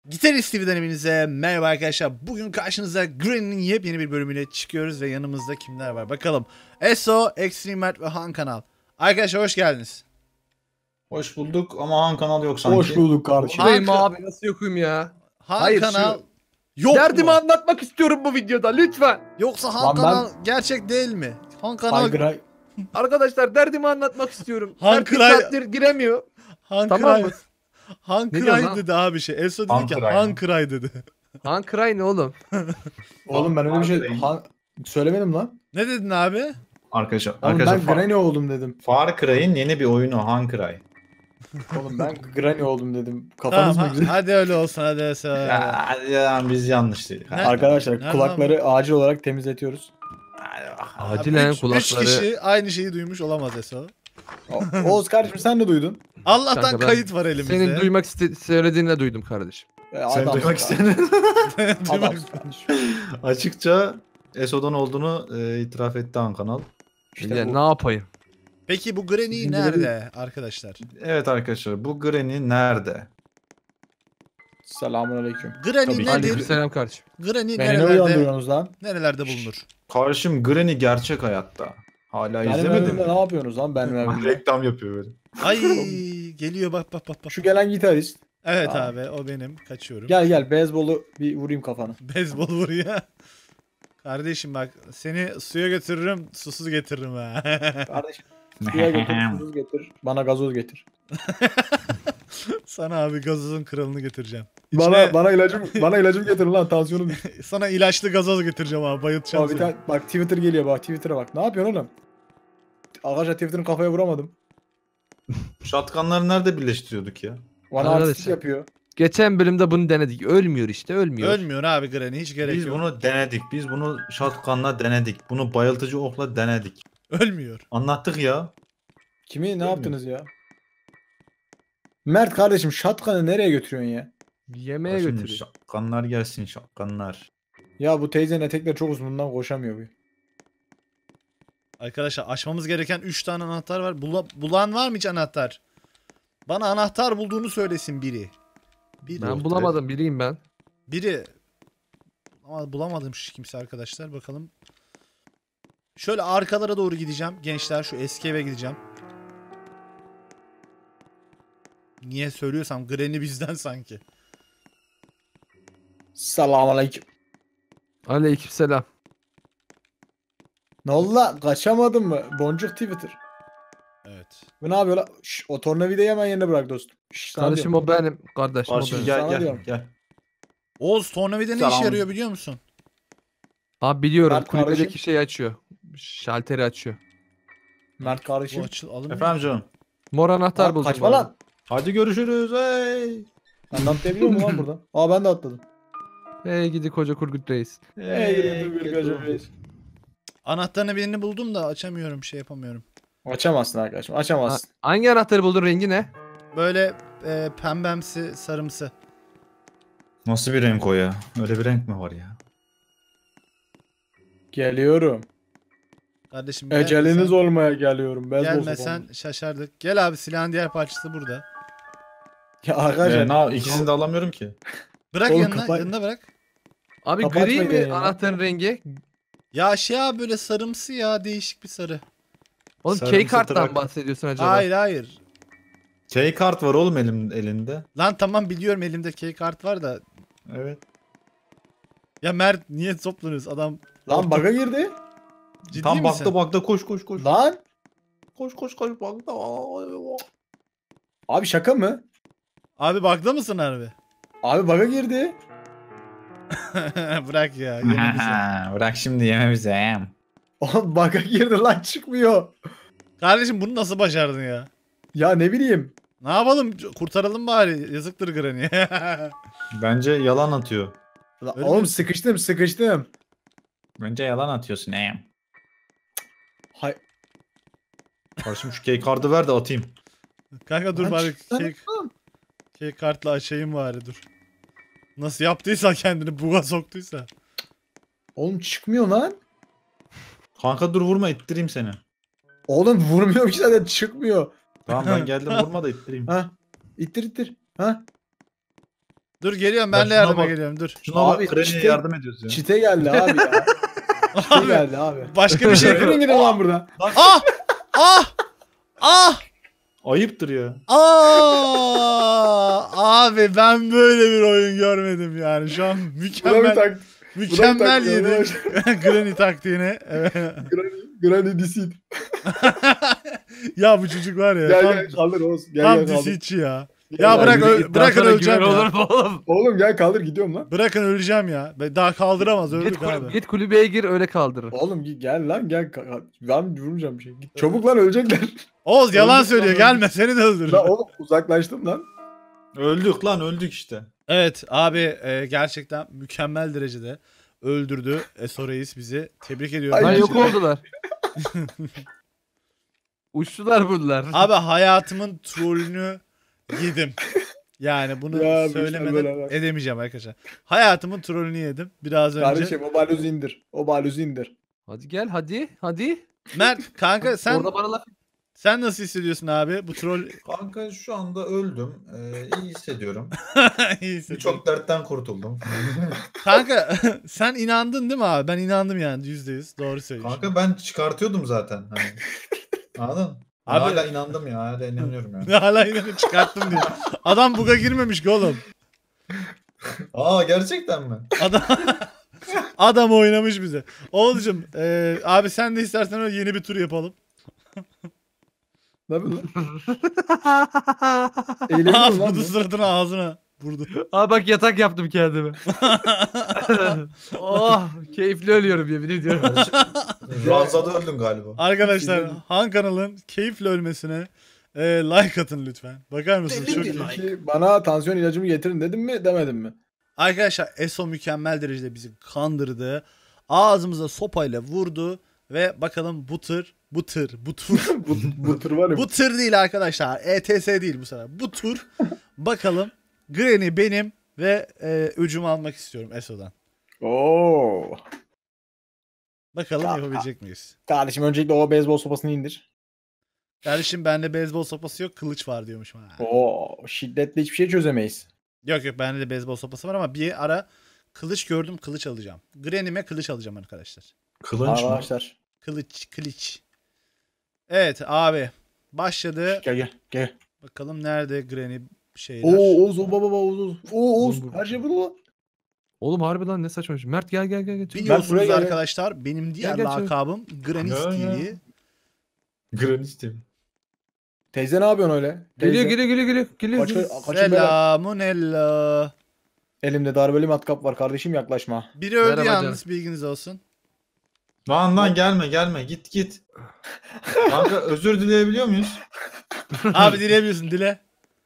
Gitarist TV'den hepinize merhaba arkadaşlar. Bugün karşınıza Granny'nin yepyeni bir bölümüyle çıkıyoruz ve yanımızda kimler var bakalım. Eso, Extreme Mert ve Han Kanal. Arkadaşlar hoş geldiniz. Hoş bulduk ama Han Kanal yok sanki. Hoş bulduk kardeşim. Buradayım abi, nasıl yokum ya? Han Hayır, Kanal yok Derdimi mu? anlatmak istiyorum bu videoda lütfen. Yoksa Han Lan Kanal gerçek değil mi? Han Kanal, Gray. Arkadaşlar derdimi anlatmak istiyorum. Han Mert bir Kray- saattir giremiyor. Han Tamam Kray, mı? Han Ne diyorsun Kray lan? dedi abi şey. Eso dedi Han ki Kray Han mı? Kray dedi. Han Kray ne oğlum? Oğlum ben öyle bir şey Gray. söylemedim lan. Ne dedin abi? Arkadaşlar, Oğlum ben arkadaşlar Granny oldum dedim. Far Cry'in yeni bir oyunu Han Cry. Oğlum ben Granny oldum dedim. Tamam Kafanız mı güzel? hadi öyle olsun hadi Eso. Ya biz yanlış dedik. Ne? Arkadaşlar Nereden kulakları acil olarak temizletiyoruz. Acilen Üç kulakları. kişi aynı şeyi duymuş olamaz Eso. Oğuz kardeşim sen de duydun. Allah'tan Kanka, ben kayıt var elimizde. Senin duymak söylediğini de duydum kardeşim. Sen Adamsın duymak ya. istedin. Duymak- Adamsın kardeşim. Açıkça Eso'dan olduğunu itiraf etti Han Kanal. İşte ya bu. ne yapayım? Peki bu Granny Zincirleri- nerede arkadaşlar? Evet arkadaşlar, bu Granny nerede? Selamünaleyküm. Granny Tabii ki. nedir? Aleykümselam kardeşim. Granny Beni ne nerelerde, uyandırıyorsunuz lan? nerelerde bulunur? Karşım Granny gerçek hayatta. Hala Benim izlemedin evimde mi? ne yapıyorsunuz lan benim evimde? Reklam yapıyor böyle. Ay geliyor bak. Şu gelen gitarist. Evet Aa. abi o benim. Kaçıyorum. Gel beyzbolu bir vurayım kafana. Beyzbol vuruyor. Kardeşim bak seni suya götürürüm susuz getiririm ha. Kardeşim suya götür, susuz getir. Bana gazoz getir. Sana abi gazozun kralını getireceğim. Bana ilacım getir lan tansiyonum düştü. Sana ilaçlı gazoz getireceğim abi bayıltacağım Abi seni. bak Twitter geliyor bak Twitter'a bak. Ne yapıyorsun oğlum? Arkadaşlar Twitter'ın kafaya vuramadım. Shotgunları nerede birleştiriyorduk ya? Bana Arkadaşlar. artist yapıyor. Geçen bölümde bunu denedik. Ölmüyor işte, ölmüyor. Ölmüyor abi Granny hiç gerek Biz yok. bunu denedik. Biz bunu shotgunla denedik. Bunu bayıltıcı okla denedik. Ölmüyor. Anlattık ya. Kimi ne yaptınız ya? Mert kardeşim shotgun'ı nereye götürüyorsun ya? Yemeğe Şimdi götürüyor. şapkanlar gelsin şapkanlar. Ya bu teyzenin etekleri çok uzun bundan koşamıyor bu. Arkadaşlar açmamız gereken 3 tane anahtar var. Bulan var mı hiç anahtar? Bana anahtar bulduğunu söylesin biri. Biri. Ben bulamadım, biriyim ben. Biri. Ama bulamadım kimse arkadaşlar. Bakalım. Şöyle arkalara doğru gideceğim. Gençler şu eski eve gideceğim. Niye söylüyorsam Granny bizden sanki. Selamünaleyküm. Aleykümselam. Ne oldu lan? Kaçamadın mı? Boncuk Twitter. Evet. Bu ne yapıyor lan? Şş, o tornavidayı hemen yerine bırak dostum. Şş, sana Kardeşim diyorum. o benim. Kardeşim o Karşım benim. gel Sana gel diyorum. gel. Oğuz tornavida ne Selam. işe yarıyor biliyor musun? Abi biliyorum, Mert kulübedeki kardeşim. şeyi açıyor. Şalteri açıyor. Mert Bu kardeşim. alınmıyor. Efendim canım. Mor anahtar Lan buldum. kaçma abi. lan. Hadi görüşürüz. Hey. Ben de atlayabiliyor muyum lan buradan? Aa ben de atladım. Hey gidi koca Kurgut Reis. Anahtarını birini buldum da açamıyorum şey yapamıyorum. Açamazsın arkadaşım açamazsın. Hangi anahtarı buldun, rengi ne? Böyle pembemsi sarımsı. Nasıl bir renk o ya? Öyle bir renk mi var ya? Geliyorum. Kardeşim Eceliniz gelmesen, olmaya geliyorum. Beyzbol gelmesen şaşardık. Gel abi silahın diğer parçası burada. Ya arkadaşlar. İkisini de alamıyorum ki. Bırak Oğlum yanına, kapat- yanına bırak. Abi Kapatma gri mi yayını. anahtarın rengi? Ya şey abi böyle sarımsı ya değişik bir sarı. Oğlum Sarımsı keykarttan trak. bahsediyorsun acaba? Hayır. Şey kart var oğlum elinde. Lan tamam biliyorum elimde key kart var da. Evet. Ya Mert niye toplanıyoruz adam? Lan bug'a girdi. Ciddi Tam misin? baktı koş. Lan. Koş baktı. Abi şaka mı? Abi bug'da mısın harbi? Abi bug'a girdi. Bırak ya. yeme bizi. Bırak şimdi yeme bize. Oğlum bug'a girdi lan çıkmıyor. Kardeşim bunu nasıl başardın ya? Ya ne bileyim. Ne yapalım? Kurtaralım bari. Yazıktır Granny'e. Bence yalan atıyor. Lan, Öyle oğlum mi? sıkıştım. Bence yalan atıyorsun Hay. Karşım şu key kartı ver de atayım. Kanka dur Lan bari çıksana. key kartla açayım bari dur. Nasıl yaptıysa kendini buga soktuysa. Oğlum çıkmıyor lan. Kanka dur vurma ittireyim seni. Oğlum vurmuyor ki zaten çıkmıyor. Tamam ben geldim vurma da ittireyim. Ha. İttir. Ha. Dur geliyorum ben de şuna yardıma bak. geliyorum dur. Şuna bak Abi, Granny'e çite- yardım ediyorsun ya. Çite geldi abi ya. Çite Abi, geldi abi. başka bir şey Yürüyün yok. gidin lan buradan. Ah! Ah! Ah! Ayıptır ya. Abi ben böyle bir oyun görmedim yani. Şu an Bu da bir mükemmel tak. mükemmel taktiği yedim. arkadaşlar. Granny taktiğini. Evet. Granny deceit. Ya bu çocuk var ya. Gel tam gel kaldır Oğuz. Gel tam gel kaldır. deceitçi ya. Gel, Ya gel. bırak Yürü git, daha bırakın sonra öleceğim güven ya. olur mu oğlum? Oğlum gel kaldır gidiyorum lan. Bırakın öleceğim ya. Daha kaldıramaz öldük abi. Git kulübeye gir öyle kaldırır. Oğlum gel lan gel. Ben vurmayacağım bir şey. Git. Çabuk lan ölecekler. Oğuz yalan Öldük söylüyor. lan, Gelme seni de öldürür. Lan oğlum uzaklaştım lan. Öldük lan öldük işte. Evet abi gerçekten mükemmel derecede öldürdü Eso Reis bizi. Tebrik ediyorum. Ay, Lan yok Gerçekten. oldular. Uçtular bunlar. Abi hayatımın trollünü yedim. Yani bunu Ya, söylemeden beraber. edemeyeceğim arkadaşlar. Hayatımın trollünü yedim biraz önce. Kardeşim o balyozu indir. O balyozu indir. Hadi gel hadi. Hadi. Mert kanka sen Orada bana laf. sen nasıl hissediyorsun abi? Bu troll Kanka şu anda öldüm. İyi hissediyorum. iyi hissediyorum. Birçok dertten kurtuldum. Kanka sen inandın değil mi abi? Ben inandım yani %100. Doğru söylüyorsun. Kanka ben çıkartıyordum zaten. Hani. Anladın? Abi- Hala inandım ya. Hala inanıyorum yani. Hala inanıp çıkarttım diyor. Adam buga girmemiş ki oğlum. Aa gerçekten mi? Adam adam oynamış bize. Oğuzcum abi sen de istersen öyle yeni bir tur yapalım. Ne yapıyorsun lan? Eğleniyor Aa, musun lan? vurdu bu? suratına ağzına. Vurdu. Aa bak yatak yaptım kendime. Oh keyifli ölüyorum yemin ediyorum. Ranzada öldüm galiba. Arkadaşlar Sinirli. Han kanalın keyifle ölmesine like atın lütfen. Bakar mısınız? Çok iyi. Peki, bana tansiyon ilacımı getirin dedim mi demedim mi? Arkadaşlar Eso mükemmel derecede bizi kandırdı. Ağzımıza sopayla vurdu ve bakalım bu tur bu tır var ya. bu tır değil arkadaşlar. ETS değil bu sefer. Bu tur bakalım Granny benim ve öcümü almak istiyorum Eso'dan. Oo. Bakalım Ya. yapabilecek miyiz? Kardeşim öncelikle o beyzbol sopasını indir. Kardeşim bende beyzbol sopası yok kılıç var diyormuşum. Ha. Oo, şiddetle hiçbir şey çözemeyiz. Yok yok bende de beyzbol sopası var ama bir ara kılıç gördüm kılıç alacağım. Granny'me kılıç alacağım arkadaşlar. Kılınç mı? Arkadaşlar. Kılıç. Evet abi. Başladı. Gel. Bakalım nerede Granny şeyler. Oo Oğuz o baba Oğuz. Oo Oğuz Oğlum, her şey burada. Oğlum harbi lan ne saçma. Mert gel gel. Biliyorsunuz buraya gel- arkadaşlar benim diğer Gel, çabuk. lakabım Granny Ya, ya. TV. Granny TV. Teyze ne yapıyorsun öyle? Teyze. Geliyor. Kaçın beyler. Selamun ella. Elimde darbeli matkap var kardeşim yaklaşma. Biri öldü Merhaba yalnız bilginiz olsun. Lan gelme git. Kanka özür dileyebiliyor muyuz? Abi dileyebiliyorsun dile.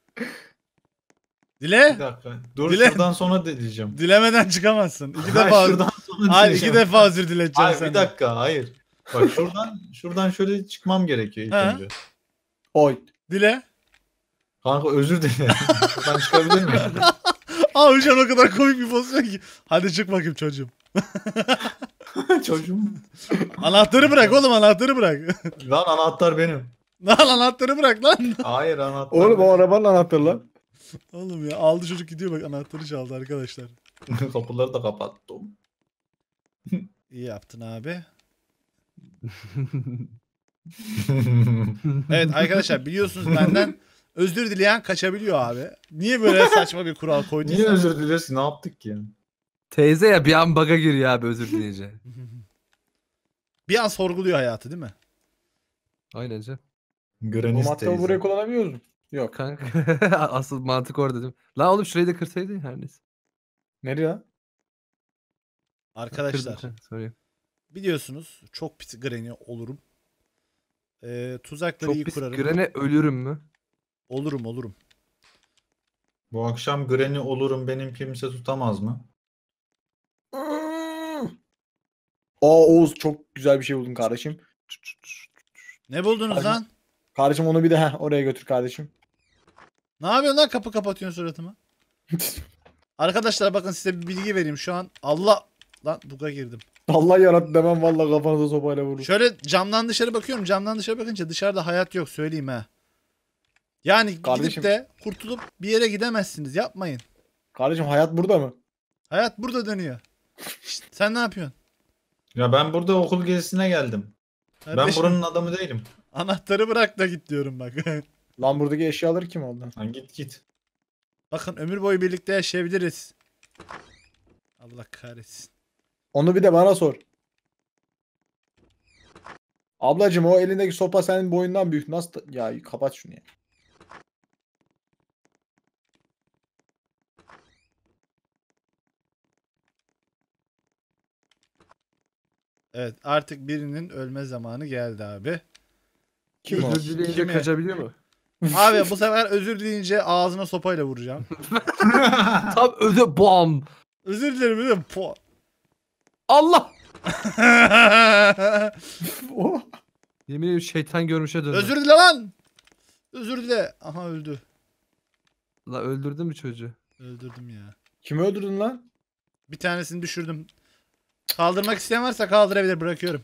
Dile. Bir dakika. Dur Dile- şuradan sonra dileyeceğim. Dilemeden çıkamazsın. İki Hayır, defa. şuradan sonra Hayır dileyeceğim. iki defa özür dileteceğim Hayır senden. bir dakika hayır. Bak şuradan şöyle çıkmam gerekiyor ilk He. önce. Oy. Dile. Kanka özür dilerim. Şuradan çıkabilir miyim? Abi şu an o kadar komik bir pozisyon ki. Hadi çık bakayım çocuğum. Çocuğum. Anahtarı bırak oğlum anahtarı bırak. Lan anahtar benim. Lan anahtarı bırak lan. Hayır anahtar. Oğlum o arabanın anahtarı lan. Oğlum ya aldı çocuk gidiyor bak anahtarı çaldı arkadaşlar. Kapıları da kapattım. İyi yaptın abi. Evet arkadaşlar biliyorsunuz benden özür dileyen kaçabiliyor abi. Niye böyle saçma bir kural Niye koyduysan? özür dilersin? Ne yaptık ki? Teyze ya bir an baga giriyor abi özür dileyince. Bir an sorguluyor hayatı değil mi? Aynen canım. Bu Granny matkabı teyze. buraya kullanabiliyor musun? Yok. Kanka asıl mantık orada değil mi? Lan oğlum şurayı da kırsaydın her neyse. Nereye lan? Arkadaşlar Kırdım, sorry. biliyorsunuz çok pis Granny olurum. Tuzakları Çok iyi pis kurarım. Granny ölürüm mü? Olurum. Bu akşam Granny olurum benim kimse tutamaz mı? Aa Oğuz çok güzel bir şey buldun kardeşim. Ne buldunuz Hadi. lan? Kardeşim onu bir de oraya götür kardeşim. Ne yapıyorsun lan kapı kapatıyorsun suratıma? Arkadaşlar bakın size bir bilgi vereyim şu an. Allah lan buga girdim. Allah yarattı demem valla kafanıza sopayla vurur. Şöyle camdan dışarı bakıyorum. Camdan dışarı bakınca dışarıda hayat yok söyleyeyim ha. Yani Kardeşim. gidip de kurtulup bir yere gidemezsiniz. Yapmayın. Kardeşim hayat burada mı? Hayat burada dönüyor. Şşt, sen ne yapıyorsun? Ya ben burada okul gezisine geldim. Ben Kardeşim, buranın adamı değilim. anahtarı bırak da git diyorum bak. Lan buradaki eşyaları kim aldı? Lan git git. Bakın ömür boyu birlikte yaşayabiliriz. Allah kahretsin. Onu bir de bana sor. Ablacım o elindeki sopa senin boyundan büyük. Nasıl? Ya kapat şunu ya. Evet, artık birinin ölme zamanı geldi abi. Kim o? Özür dileyince Kimi? kaçabiliyor mu? Abi bu sefer özür dileyince ağzına sopayla vuracağım. Tam öde bam. Özür dilerim dedim. Po. Allah. O. Yemin ediyorum şeytan görmüşe döndü. Özür dile lan. Özür dile. Aha öldü. La öldürdün mü çocuğu? Öldürdüm ya. Kimi öldürdün lan? Bir tanesini düşürdüm. Kaldırmak isteyen varsa kaldırabilir, bırakıyorum.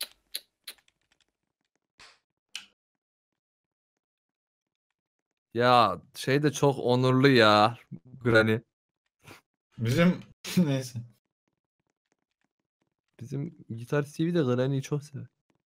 Ya şey de çok onurlu ya. Granny. Bizim neyse. Bizim gitar TV de Granny'yi çok sever.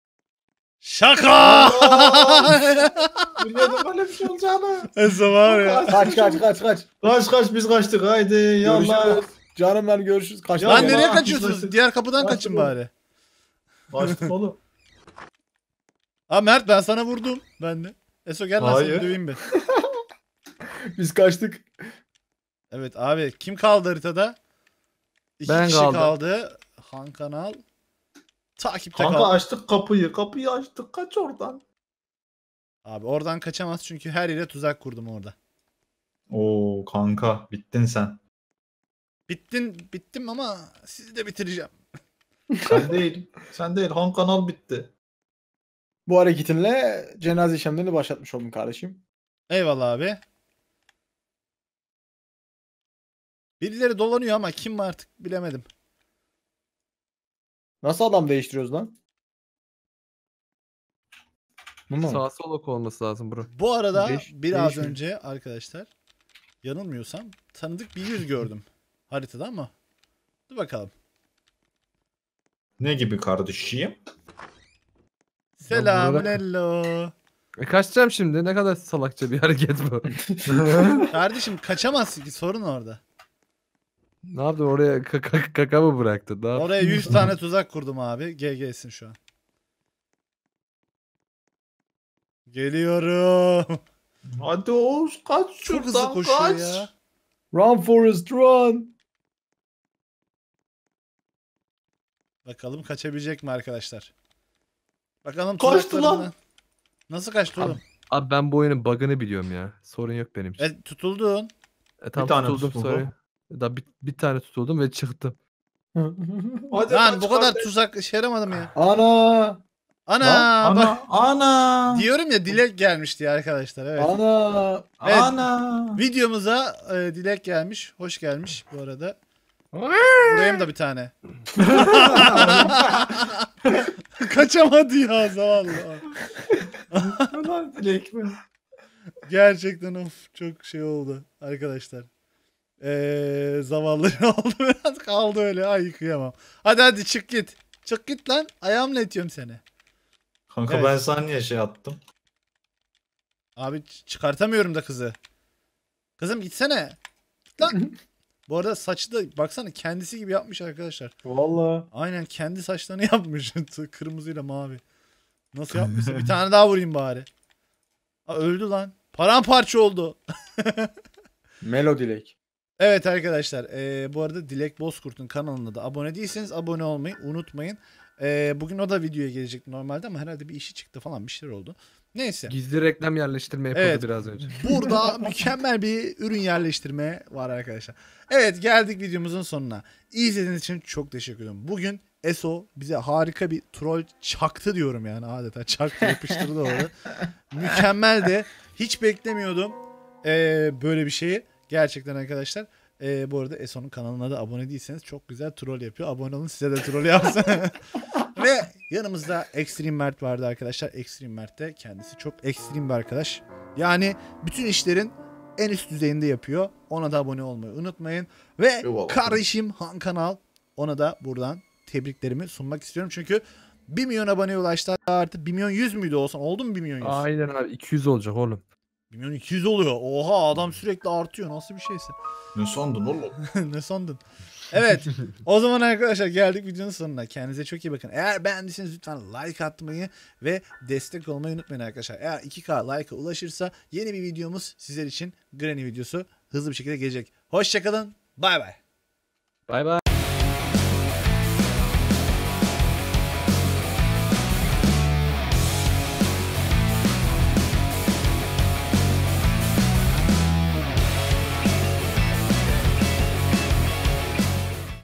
Şaka! Biliyordum böyle bir şey olacağını. Eso var ya. Kaç kaç kaç kaç. Kaç biz kaçtık haydi yallah. Görüşürüz. Canım ben görüşürüz. Kaç. Ya Lan nereye nereye kaç- kaçıyorsunuz? Diğer kapıdan Kaçtım kaçın oğlum. bari. Kaçtık oğlum. Aa Mert, ben sana vurdum. Ben de. Eso gel lan seni Hayır. döveyim bir. Biz kaçtık. Evet abi, kim kaldı haritada? İki Ben kişi kaldım. kaldı. Han Kanal. Takipte Kanka kal. açtık kapıyı. Kapıyı açtık. Kaç oradan. Abi oradan kaçamaz çünkü her yere tuzak kurdum orada. Oo kanka bittin sen. Bittim ama sizi de bitireceğim. Sen değil. Sen değil. Han kanal bitti. Bu hareketinle cenaze işlemlerini başlatmış oldum kardeşim. Eyvallah abi. Birileri dolanıyor ama kim mi artık bilemedim. Nasıl adam değiştiriyoruz lan? Bu mu? Sağa sola olması lazım bro. Bu arada biraz değişmiyor. önce arkadaşlar, yanılmıyorsam tanıdık bir yüz gördüm haritada ama dur bakalım. Ne gibi kardeşim? Selamun burada- hello. Kaçacağım şimdi. Ne kadar salakça bir hareket bu. Kardeşim kaçamazsın ki, sorun orada. Ne yaptın oraya kaka mı bıraktın? Ne yaptın? Oraya 100 tane tuzak kurdum abi. GG'sin şu an. Geliyorum. Hadi Oğuz kaç Çok şuradan hızlı koşuyor kaç. ya. Run Forrest run. Bakalım kaçabilecek mi arkadaşlar? Bakalım Kaçtı lan. tuzaklarından- Nasıl kaçtı oğlum? Abi ben bu oyunun bug'ını biliyorum ya. Sorun yok benim için. Tutuldun. Tam tane tutuldum tutuldu. sonra. Da bir tane tutuldum ve çıktım. Hadi Lan kaç bu kadar kardeş. tuzak işe yaramadım ya. Ana. Ana, Lan, bak ana. diyorum ya, dilek gelmiş diye arkadaşlar. Evet. Ana. Evet. Ana. Videomuza dilek gelmiş. Hoş gelmiş bu arada. Vurayım da bir tane. Kaçamadı ya zavallı. Ulan Dilek mi? Gerçekten of, çok şey oldu arkadaşlar. Zavallı oldu biraz, kaldı öyle. Ay kıyamam. Hadi çık git. Çık git lan. Ayağımla itiyorum seni. Kanka Evet. ben sana niye şey attım? Abi çıkartamıyorum da kızı. Kızım gitsene. Git lan. Bu arada saçı da baksana kendisi gibi yapmış arkadaşlar. Valla. Aynen kendi saçlarını yapmış. Kırmızıyla mavi. Nasıl yapmışsın? Bir tane daha vurayım bari. Aa, öldü lan. Paramparça oldu. Melodilek. Evet arkadaşlar. Bu arada Dilek Bozkurt'un kanalına da abone değilseniz abone olmayı unutmayın. Bugün o da videoya gelecekti normalde ama herhalde bir işi çıktı falan, bir şeyler oldu. Neyse. Gizli reklam yerleştirme yapıldı Evet. biraz önce. Burada mükemmel bir ürün yerleştirme var arkadaşlar. Evet, geldik videomuzun sonuna. İzlediğiniz için çok teşekkür ederim. Bugün Eso bize harika bir troll çaktı diyorum yani, adeta çaktı, yapıştırdı orada. Mükemmel de, hiç beklemiyordum böyle bir şeyi. Gerçekten arkadaşlar. Bu arada Eso'nun kanalına da abone değilseniz çok güzel troll yapıyor. Abone olun, size de troll yapsın. Ve yanımızda Extreme Mert vardı arkadaşlar. Extreme Mert de kendisi çok ekstrem bir arkadaş. Yani bütün işlerin en üst düzeyinde yapıyor. Ona da abone olmayı unutmayın. Ve Eyvallah. kardeşim Han Kanal, ona da buradan tebriklerimi sunmak istiyorum. Çünkü 1 milyon aboneye ulaştı artık. 1 milyon 100 müydü olsan? Oldu mu 1 milyon 100? Aynen abi 200 olacak oğlum. 1 milyon 200 oluyor. Oha, adam sürekli artıyor. Nasıl bir şeysin? Ne sandın oğlum? Ne sandın? Evet. O zaman arkadaşlar geldik videonun sonuna. Kendinize çok iyi bakın. Eğer beğendiyseniz lütfen like atmayı ve destek olmayı unutmayın arkadaşlar. Eğer 2K like'a ulaşırsa yeni bir videomuz sizler için, Granny videosu hızlı bir şekilde gelecek. Hoşçakalın. Bay bay. Bay bay.